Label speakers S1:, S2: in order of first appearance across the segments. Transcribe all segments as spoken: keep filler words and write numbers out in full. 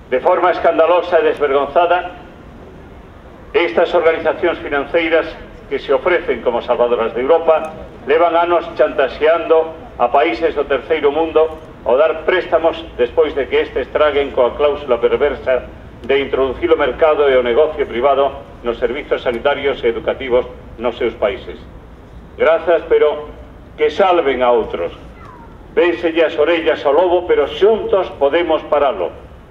S1: De forma escandalosa e desvergonzada, estas organizacións financeiras que se ofrecen como salvadoras de Europa levan anos chantaxeando a países do terceiro mundo ao dar préstamos despois de que estes traguen coa cláusula perversa de introducir o mercado e o negocio privado nos servizos sanitarios e educativos nos seus países. Grazas, pero que salven a outros. Vénselle as orellas ao lobo, pero xuntos podemos paralo.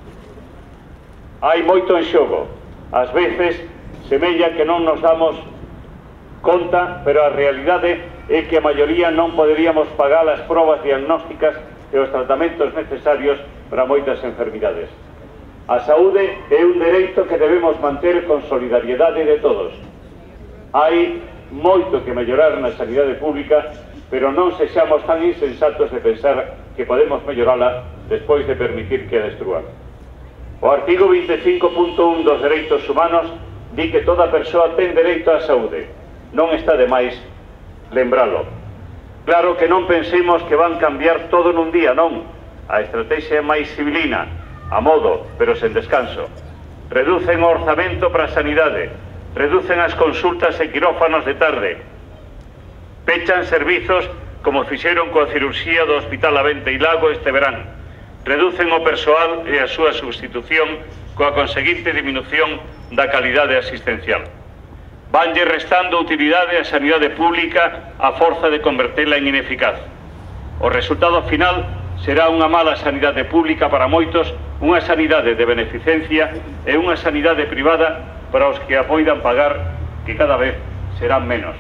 S1: Hai moito en xogo. Ás veces semella que non nos damos conta, pero a realidade é que a maioría non poderíamos pagar as probas diagnósticas e os tratamentos necesarios para moitas enfermidades. A saúde é un dereito que debemos manter con solidariedade de todos. Hai moito que mellorar na sanidade pública, pero non sexamos tan insensatos de pensar que podemos mellorala despois de permitir que a destrúan. O artigo vinte e cinco punto un dos dereitos humanos di que toda persoa ten dereito á saúde. Non está de máis lembralo. Claro que non pensemos que van cambiar todo nun día, non. A estrategia é máis civilina, a modo, pero sen descanso. Reducen o orzamento para a sanidade, reducen as consultas e quirófanos de tarde, pechan servizos como fixeron coa cirurxía do Hospital Avente e Lago este verán, reducen o persoal e a súa substitución coa conseguinte diminución da calidade asistencial. Vanlle restando utilidade á sanidade pública a forza de convertela en ineficaz. O resultado final será unha mala sanidade pública para moitos, unha sanidade de beneficencia e unha sanidade privada para os que a poidan pagar, que cada vez serán menos.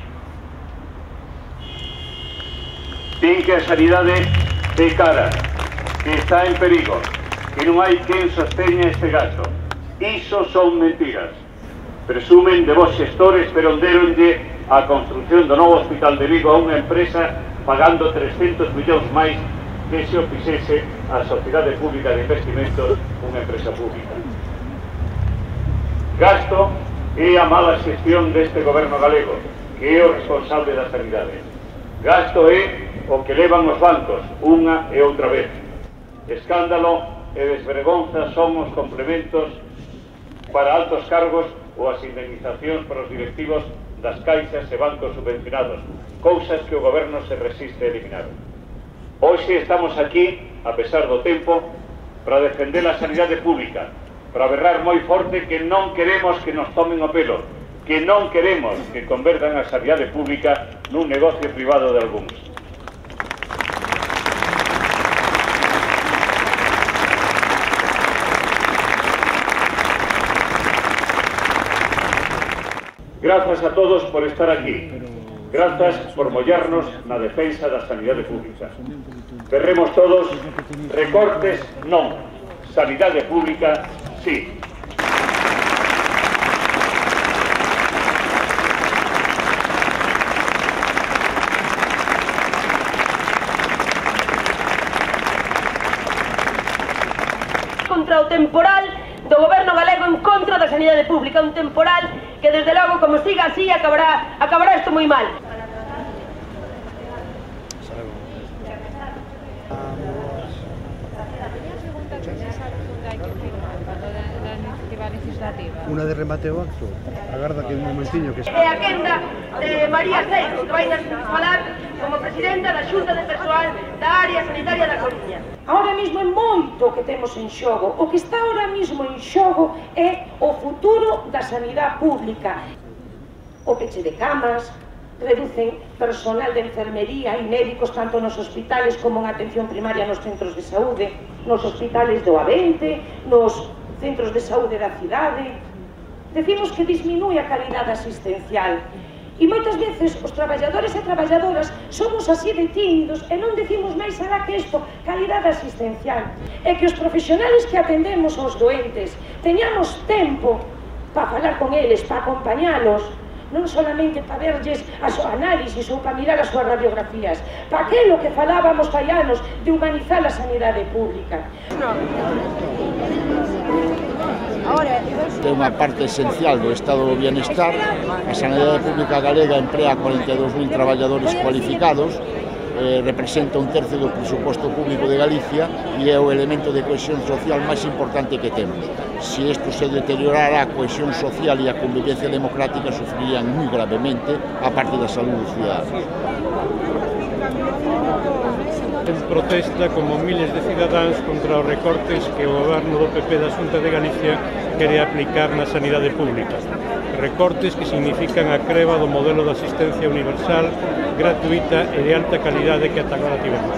S1: Din que a sanidade é cara, que está en perigo, que non hai quen sosteña este gasto. Iso son mentiras. Presumen de vos xestores, pero deronlle a construción do novo hospital de Vigo a unha empresa pagando trescentos millóns máis que se o fixese a Sociedade Pública de Investimentos, unha empresa pública. Gasto é a mala xestión deste goberno galego, que é o responsable da sanidade. Gasto é o que levan os bancos unha e outra vez. Escándalo e desvergonza son os complementos para altos cargos ou as indemnizacións para os directivos das caixas e bancos subvencionados, cousas que o goberno se resiste a eliminar. Hoxe estamos aquí, a pesar do tempo, para defender a sanidade pública, para berrar moi forte que non queremos que nos tomen o pelo, que non queremos que convertan a sanidade pública nun negocio privado de algúns. Grazas a todos por estar aquí. Grazas por mollarnos na defensa da sanidade pública. Berremos todos, recortes non, sanidade pública sí.
S2: Contra o temporal do goberno galego en contra da sanidade pública, un temporal que desde logo, como siga así, acabará, acabará isto moi mal.
S3: Unha de remate ao acto. Agarda que un momentiño que...
S2: É a quenda de María Seiro, que vai falar como presidenta da Xunta de Persoal da área sanitaria da Coruña.
S4: Ahora mismo é moito que temos en xogo. O que está ahora mismo en xogo é o futuro da sanidade pública. O peche de camas, reducen personal de enfermería e médicos tanto nos hospitales como en atención primaria nos centros de saúde, nos hospitales do Avente, nos centros de saúde da cidade. Decimos que disminúe a calidade asistencial. E moitas veces os traballadores e traballadoras somos así de tímidos e non decimos máis alá que isto, calidade asistencial. E que os profesionales que atendemos aos doentes teñamos tempo para falar con eles, para acompañalos, non solamente para verlles as análisis ou para mirar as súas radiografías, para aquilo que falábamos fai anos de humanizar a sanidade pública.
S5: É unha parte esencial do estado do bienestar. A sanidade pública galega emplea cuarenta e dous mil traballadores cualificados eh, representa un tercio do presuposto público de Galicia e é o elemento de cohesión social máis importante que temos. Se isto se deteriorara, a cohesión social e a convivencia democrática sufrirían moi gravemente a parte da saúde dos ciudadanos.
S6: En protesta como miles de cidadáns contra os recortes que o goberno do P P da Xunta de Galicia quere aplicar na sanidade pública. Recortes que significan a creba do modelo de asistencia universal, gratuita e de alta calidade que ata agora tivemos.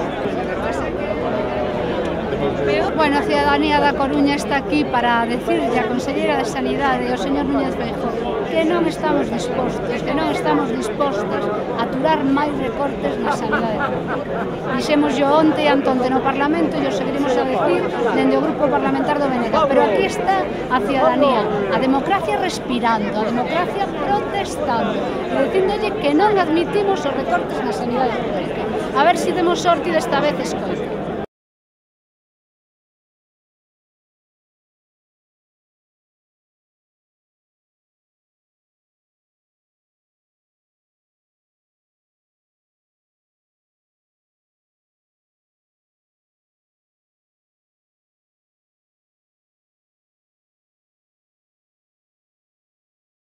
S7: Bueno, a cidadanía da Coruña está aquí para decirle a Conselleira de Sanidade e ao señor Núñez Feijóo que non estamos dispostos, que non estamos dispostos a aturar máis recortes na sanidade pública. Dixemos yo onte e antonte no Parlamento e o seguiremos a decir dende o Grupo Parlamentar do B N G. Pero aquí está a cidadanía, a democracia respirando, a democracia protestando e dicíndolle que non admitimos os recortes na sanidade pública. A ver se demos sorte desta vez escoita.